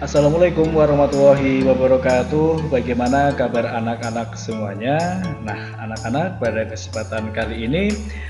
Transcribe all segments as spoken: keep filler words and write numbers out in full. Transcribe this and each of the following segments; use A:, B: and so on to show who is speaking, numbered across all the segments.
A: Assalamualaikum warahmatullahi wabarakatuh. Bagaimana kabar anak-anak semuanya? Nah, anak-anak, pada kesempatan kali ini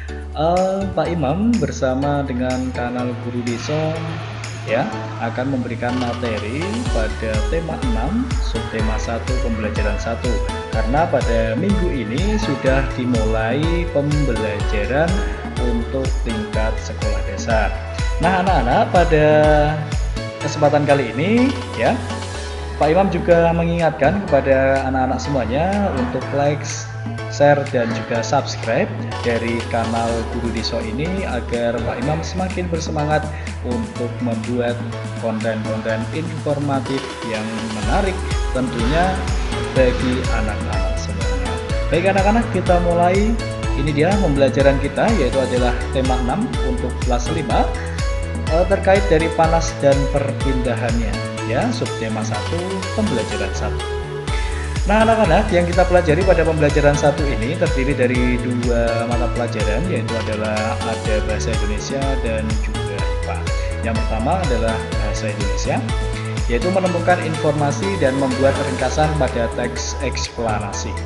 A: uh, Pak Imam bersama dengan kanal Guru Desa ya akan memberikan materi pada tema enam subtema satu pembelajaran satu, karena pada minggu ini sudah dimulai pembelajaran untuk tingkat sekolah dasar. Nah, anak-anak, pada kesempatan kali ini ya Pak Imam juga mengingatkan kepada anak-anak semuanya untuk like, share, dan juga subscribe dari kanal Guru Desa ini agar Pak Imam semakin bersemangat untuk membuat konten-konten informatif yang menarik tentunya bagi anak-anak semuanya. Baik anak-anak, kita mulai. Ini dia pembelajaran kita, yaitu adalah tema enam untuk kelas lima terkait dari panas dan perpindahannya ya, subtema satu pembelajaran satu. Nah anak-anak, yang kita pelajari pada pembelajaran satu ini terdiri dari dua mata pelajaran, yaitu adalah ada bahasa Indonesia dan juga I P A. Yang pertama adalah bahasa Indonesia, yaitu menemukan informasi dan membuat ringkasan pada teks eksplanasi.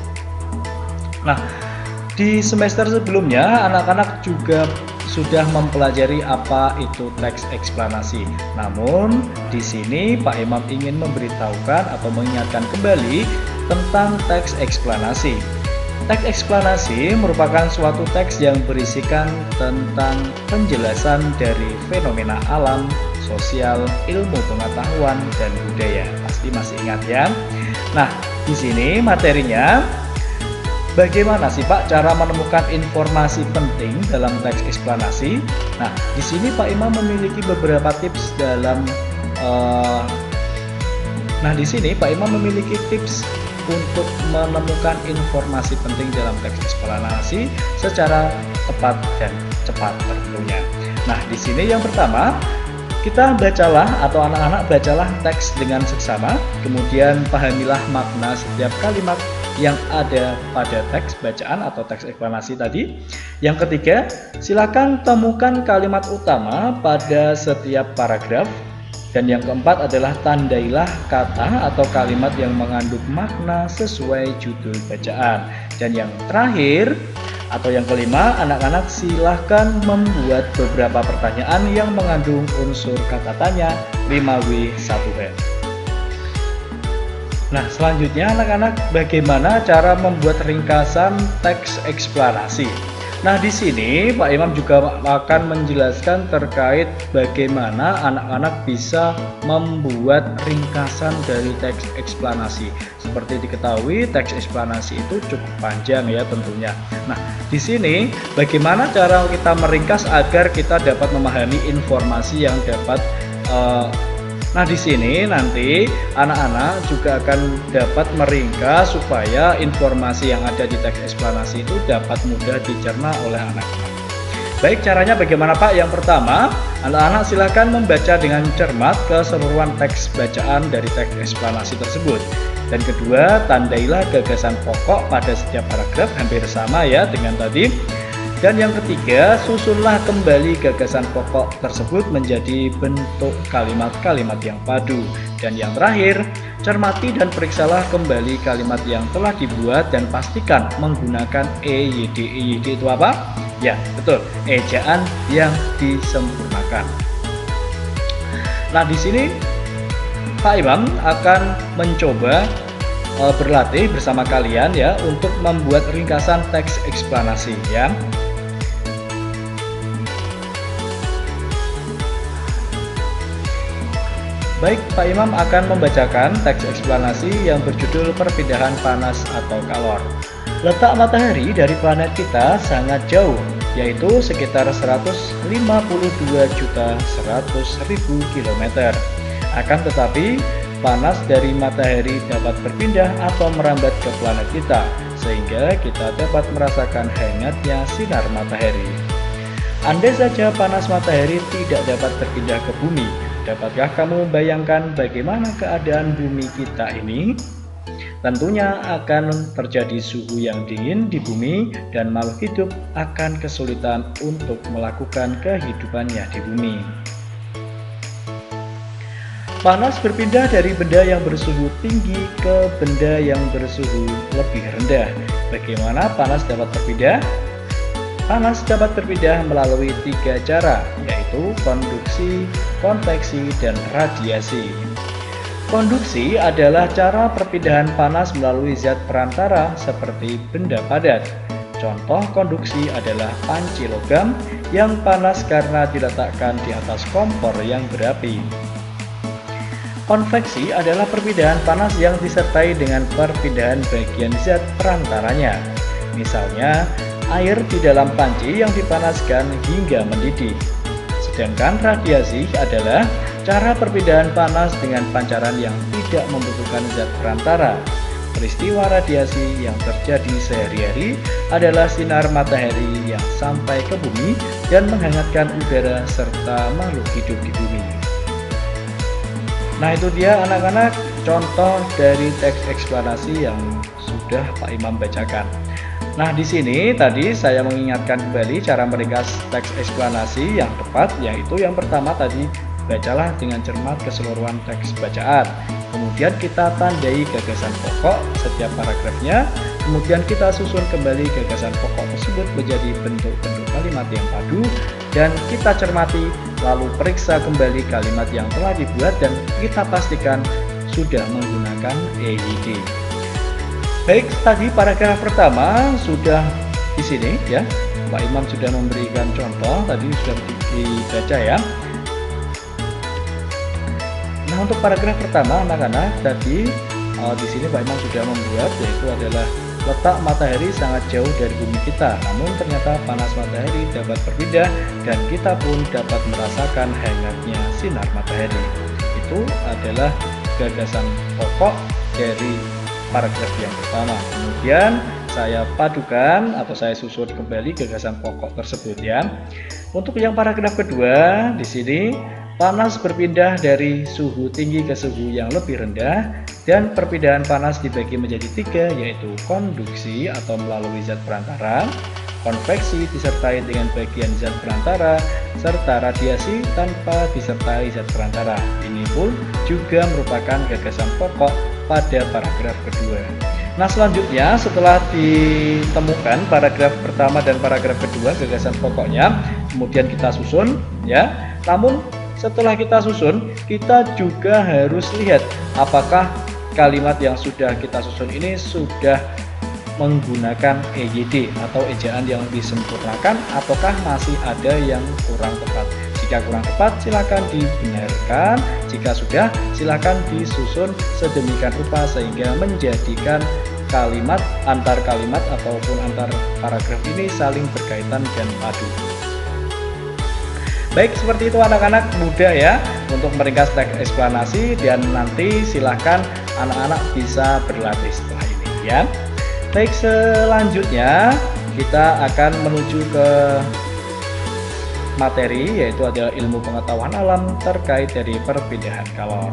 A: Nah, di semester sebelumnya anak-anak juga sudah mempelajari apa itu teks eksplanasi. Namun di sini Pak Imam ingin memberitahukan atau mengingatkan kembali tentang teks eksplanasi. Teks eksplanasi merupakan suatu teks yang berisikan tentang penjelasan dari fenomena alam, sosial, ilmu pengetahuan, dan budaya. Pasti masih ingat ya. Nah, di sini materinya, bagaimana sih Pak cara menemukan informasi penting dalam teks eksplanasi? Nah, di sini Pak Imam memiliki beberapa tips dalam uh, Nah, di sini Pak Imam memiliki tips untuk menemukan informasi penting dalam teks eksplanasi secara tepat dan cepat tentunya. Nah, di sini yang pertama, kita bacalah atau anak-anak bacalah teks dengan seksama, kemudian pahamilah makna setiap kalimat yang ada pada teks bacaan atau teks eksplanasi tadi. Yang ketiga, silakan temukan kalimat utama pada setiap paragraf. Dan yang keempat adalah tandailah kata atau kalimat yang mengandung makna sesuai judul bacaan. Dan yang terakhir atau yang kelima, anak-anak silahkan membuat beberapa pertanyaan yang mengandung unsur kata tanya lima W satu H. Nah, selanjutnya anak-anak, bagaimana cara membuat ringkasan teks eksplanasi? Nah, di sini Pak Imam juga akan menjelaskan terkait bagaimana anak-anak bisa membuat ringkasan dari teks eksplanasi. Seperti diketahui, teks eksplanasi itu cukup panjang ya tentunya. Nah, di sini bagaimana cara kita meringkas agar kita dapat memahami informasi yang dapat uh, Nah, di sini nanti anak-anak juga akan dapat meringkas supaya informasi yang ada di teks eksplanasi itu dapat mudah dicerna oleh anak-anak. Baik, caranya bagaimana Pak? Yang pertama, anak-anak silakan membaca dengan cermat keseluruhan teks bacaan dari teks eksplanasi tersebut. Dan kedua, tandailah gagasan pokok pada setiap paragraf, hampir sama ya dengan tadi. Dan yang ketiga, susunlah kembali gagasan pokok tersebut menjadi bentuk kalimat-kalimat yang padu. Dan yang terakhir, cermati dan periksalah kembali kalimat yang telah dibuat dan pastikan menggunakan E Y D. E Y D itu apa? Ya, betul, ejaan yang disempurnakan. Nah, di sini Pak Imam akan mencoba uh, berlatih bersama kalian ya untuk membuat ringkasan teks eksplanasi ya. Baik, Pak Imam akan membacakan teks eksplanasi yang berjudul perpindahan panas atau kalor. Letak matahari dari planet kita sangat jauh, yaitu sekitar seratus lima puluh dua juta seratus ribu kilometer. Akan tetapi, panas dari matahari dapat berpindah atau merambat ke planet kita, sehingga kita dapat merasakan hangatnya sinar matahari. Andai saja panas matahari tidak dapat berpindah ke bumi, dapatkah kamu membayangkan bagaimana keadaan bumi kita ini? Tentunya akan terjadi suhu yang dingin di bumi dan makhluk hidup akan kesulitan untuk melakukan kehidupannya di bumi. Panas berpindah dari benda yang bersuhu tinggi ke benda yang bersuhu lebih rendah. Bagaimana panas dapat berpindah? Panas dapat berpindah melalui tiga cara, yaitu konduksi, konveksi, dan radiasi. Konduksi adalah cara perpindahan panas melalui zat perantara seperti benda padat. Contoh konduksi adalah panci logam yang panas karena diletakkan di atas kompor yang berapi. Konveksi adalah perpindahan panas yang disertai dengan perpindahan bagian zat perantaranya. Misalnya, air di dalam panci yang dipanaskan hingga mendidih. Sedangkan radiasi adalah cara perpindahan panas dengan pancaran yang tidak membutuhkan zat perantara. Peristiwa radiasi yang terjadi sehari-hari adalah sinar matahari yang sampai ke bumi dan menghangatkan udara serta makhluk hidup di bumi. Nah, itu dia anak-anak contoh dari teks eksplanasi yang sudah Pak Imam bacakan. Nah, di sini tadi saya mengingatkan kembali cara meringkas teks eksplanasi yang tepat, yaitu yang pertama tadi, bacalah dengan cermat keseluruhan teks bacaan. Kemudian kita tandai gagasan pokok setiap paragrafnya. Kemudian kita susun kembali gagasan pokok tersebut menjadi bentuk-bentuk kalimat yang padu, dan kita cermati lalu periksa kembali kalimat yang telah dibuat dan kita pastikan sudah menggunakan E Y D. Baik, tadi paragraf pertama sudah di sini ya. Pak Imam sudah memberikan contoh, tadi sudah dibaca ya. Nah, untuk paragraf pertama anak-anak tadi uh, di sini Pak Imam sudah membuat, yaitu adalah letak matahari sangat jauh dari bumi kita, namun ternyata panas matahari dapat berpindah dan kita pun dapat merasakan hangatnya sinar matahari. Itu adalah gagasan pokok dari paragraf yang pertama. Kemudian saya padukan atau saya susun kembali gagasan pokok tersebut ya. Untuk yang paragraf kedua di sini, panas berpindah dari suhu tinggi ke suhu yang lebih rendah, dan perpindahan panas dibagi menjadi tiga, yaitu konduksi atau melalui zat perantara, konveksi disertai dengan bagian zat perantara, serta radiasi tanpa disertai zat perantara. Ini pun juga merupakan gagasan pokok pada paragraf kedua. Nah, selanjutnya setelah ditemukan paragraf pertama dan paragraf kedua gagasan pokoknya, kemudian kita susun ya. Namun setelah kita susun, kita juga harus lihat apakah kalimat yang sudah kita susun ini sudah menggunakan E Y D atau ejaan yang disempurnakan, ataukah masih ada yang kurang tepat. Jika kurang tepat, silakan dibenarkan. Jika sudah, silakan disusun sedemikian rupa sehingga menjadikan kalimat antar kalimat ataupun antar paragraf ini saling berkaitan dan padu. Baik, seperti itu anak-anak, mudah ya untuk meringkas teks eksplanasi, dan nanti silahkan anak-anak bisa berlatih setelah ini ya. Baik, selanjutnya kita akan menuju ke materi, yaitu adalah ilmu pengetahuan alam terkait dari perpindahan kalor.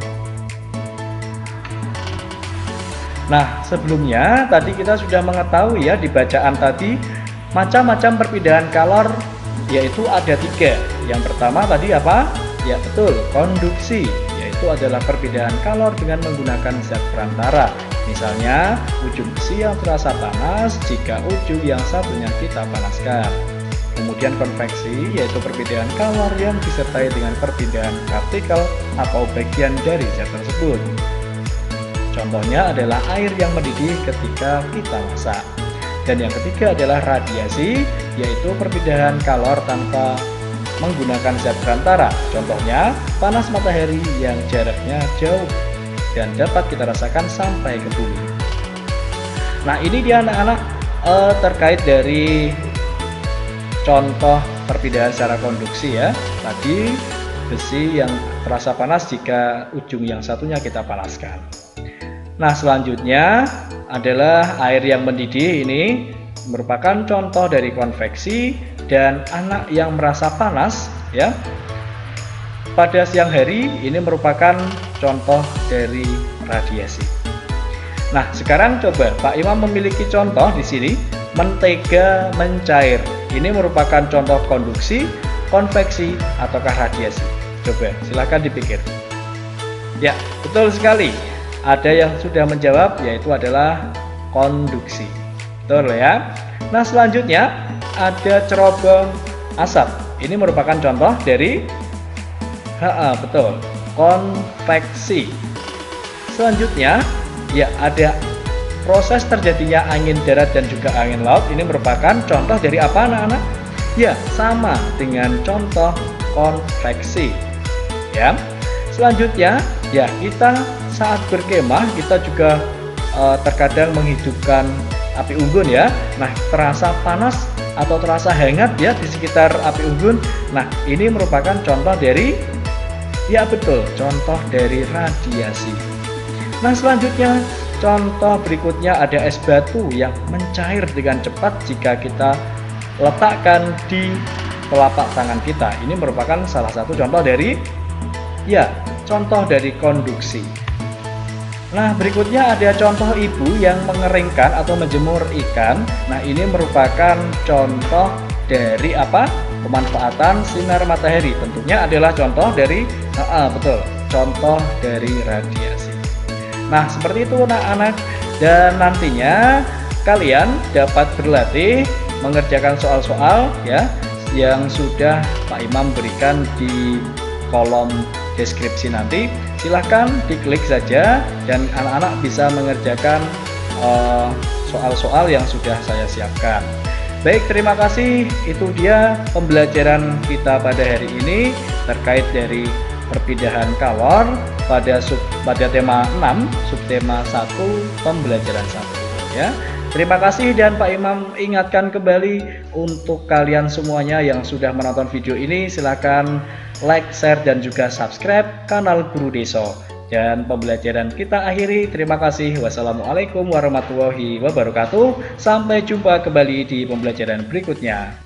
A: Nah, sebelumnya tadi kita sudah mengetahui ya di bacaan tadi macam-macam perpindahan kalor, yaitu ada tiga. Yang pertama tadi apa? Ya betul, konduksi, yaitu adalah perpindahan kalor dengan menggunakan zat perantara. Misalnya ujung besi yang terasa panas jika ujung yang satunya kita panaskan. Kemudian konveksi, yaitu perpindahan kalor yang disertai dengan perpindahan partikel atau bagian dari zat tersebut. Contohnya adalah air yang mendidih ketika kita masak. Dan yang ketiga adalah radiasi, yaitu perpindahan kalor tanpa menggunakan zat perantara. Contohnya panas matahari yang jaraknya jauh dan dapat kita rasakan sampai ke bumi. Nah, ini dia anak-anak eh, terkait dari contoh perpindahan secara konduksi ya. Tadi besi yang terasa panas jika ujung yang satunya kita panaskan. Nah, selanjutnya adalah air yang mendidih. Ini merupakan contoh dari konveksi, dan anak yang merasa panas ya pada siang hari ini merupakan contoh dari radiasi. Nah, sekarang coba Pak Imam memiliki contoh di sini, mentega mencair. Ini merupakan contoh konduksi, konveksi, ataukah radiasi? Coba silakan dipikir. Ya, betul sekali. Ada yang sudah menjawab, yaitu adalah konduksi. Betul ya. Nah, selanjutnya ada cerobong asap. Ini merupakan contoh dari ha, ha, betul, konveksi. Selanjutnya, ya ada proses terjadinya angin darat dan juga angin laut. Ini merupakan contoh dari apa, anak-anak? Ya, sama dengan contoh konveksi. Ya. Selanjutnya, ya kita saat berkemah kita juga e, terkadang menghidupkan api unggun ya. Nah, terasa panas atau terasa hangat ya di sekitar api unggun. Nah, ini merupakan contoh dari, ya betul, contoh dari radiasi. Nah, selanjutnya contoh berikutnya ada es batu yang mencair dengan cepat jika kita letakkan di telapak tangan kita. Ini merupakan salah satu contoh dari, ya, contoh dari konduksi. Nah, berikutnya ada contoh ibu yang mengeringkan atau menjemur ikan. Nah, ini merupakan contoh dari apa? Pemanfaatan sinar matahari. Tentunya adalah contoh dari, ah, betul, contoh dari radiasi. Nah, seperti itu anak-anak, dan nantinya kalian dapat berlatih mengerjakan soal-soal ya yang sudah Pak Imam berikan di kolom deskripsi nanti. Silahkan diklik saja dan anak-anak bisa mengerjakan soal-soal uh, yang sudah saya siapkan. Baik, terima kasih. Itu dia pembelajaran kita pada hari ini terkait dari perpindahan kalor pada sub pada tema enam, subtema satu, pembelajaran satu ya. Terima kasih, dan Pak Imam ingatkan kembali untuk kalian semuanya yang sudah menonton video ini, silakan like, share, dan juga subscribe kanal Guru Deso. Dan pembelajaran kita akhiri. Terima kasih. Wassalamualaikum warahmatullahi wabarakatuh. Sampai jumpa kembali di pembelajaran berikutnya.